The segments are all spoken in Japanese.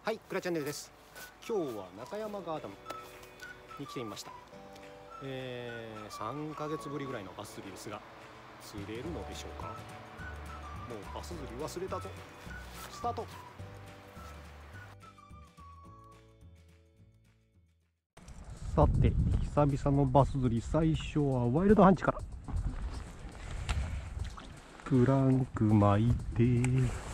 はい、クラチャンネルです。今日は中山ガーダムに来てみました。3ヶ月ぶりぐらいのバス釣りですが、釣れるのでしょうか。もうバス釣り忘れたぞ。スタート。さて、久々のバス釣り、最初はワイルドハンチから。クランク巻いて、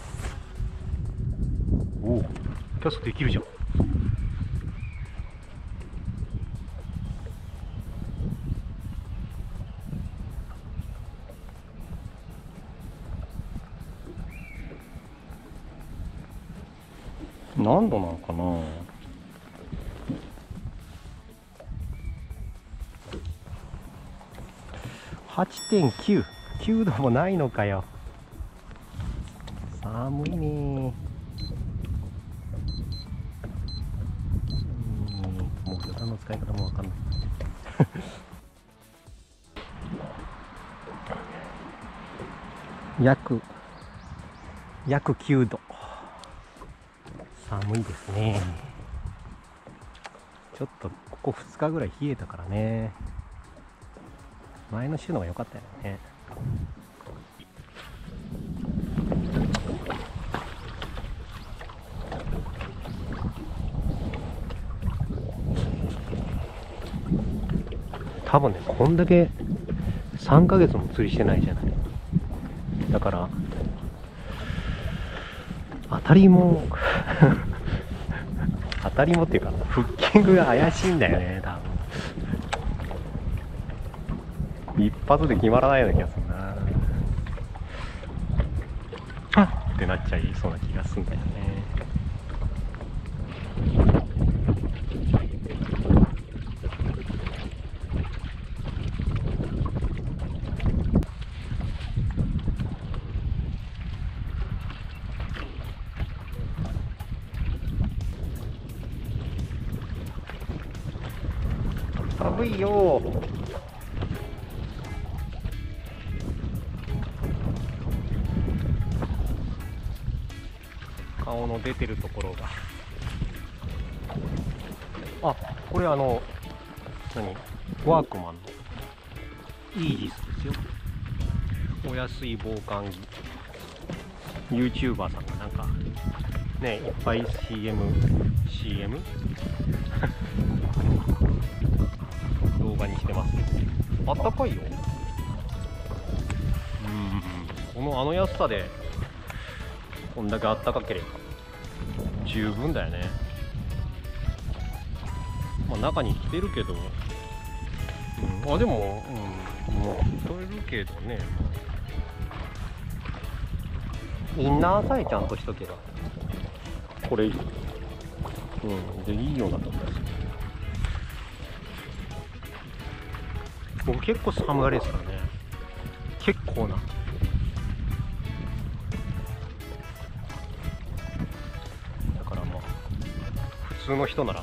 おお、キャストできるじゃん。何度なのかな。8.9、9度もないのかよ。寒いねー。もう予算の使い方もわかんない約9度。寒いですね。ちょっとここ2日ぐらい冷えたからね。前の週の方が良かったよね。多分ね、こんだけ3ヶ月も釣りしてないじゃない。だから当たりも当たりもっていうかフッキングが怪しいんだよね。多分一発で決まらないような気がするな。あっってなっちゃいそうな気がするんだよね。寒いよ。顔の出てるところが、あ、これ何ワークマンのイージスですよ。お安い防寒着。 YouTuber さんがなんかね、いっぱい CM 動画にしてますけど、あったかいよ。この安さでこんだけあったかければ十分だよね。まあ中に着てるけど、でももう着とれるけどね。インナーさえちゃんとしとけばこれでいいような気がする。僕結構寒がりですからね。結構な。だからまあ普通の人なら、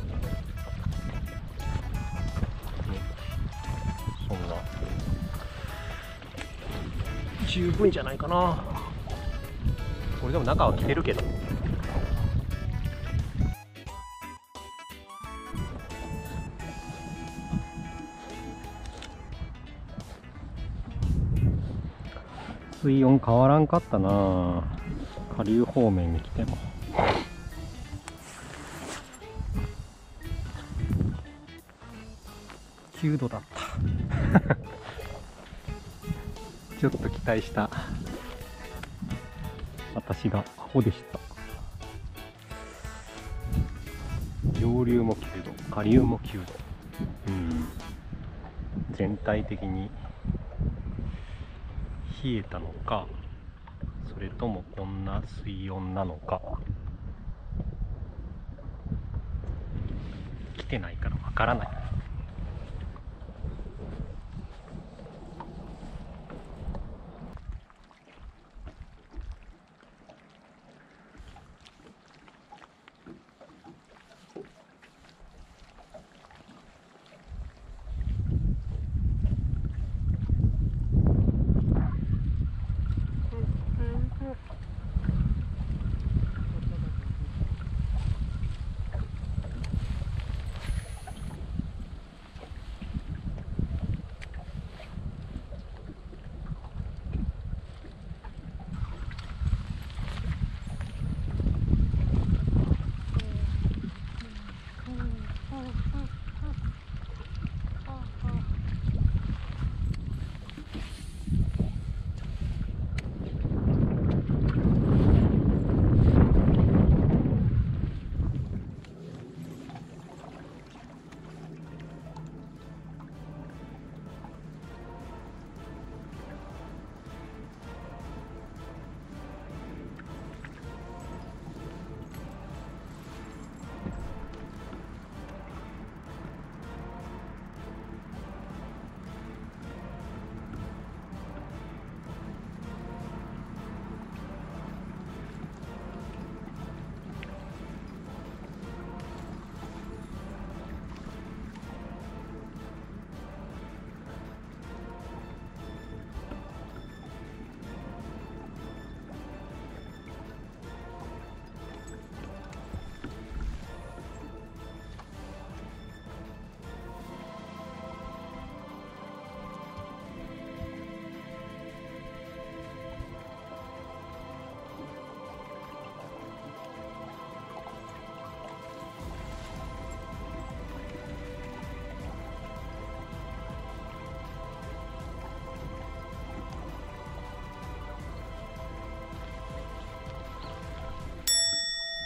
そんな十分じゃないかな。これでも中は着てるけど。水温変わらんかったな。下流方面に来ても9度だったちょっと期待した私がアホでした。上流も9度、下流も9度。全体的に冷えたのか、それともこんな水温なのか、来てないからわからない。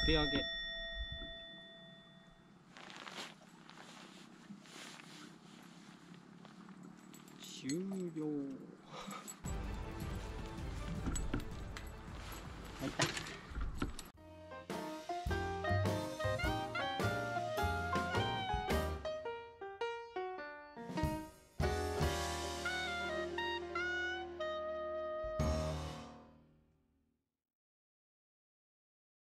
手上げ。終了。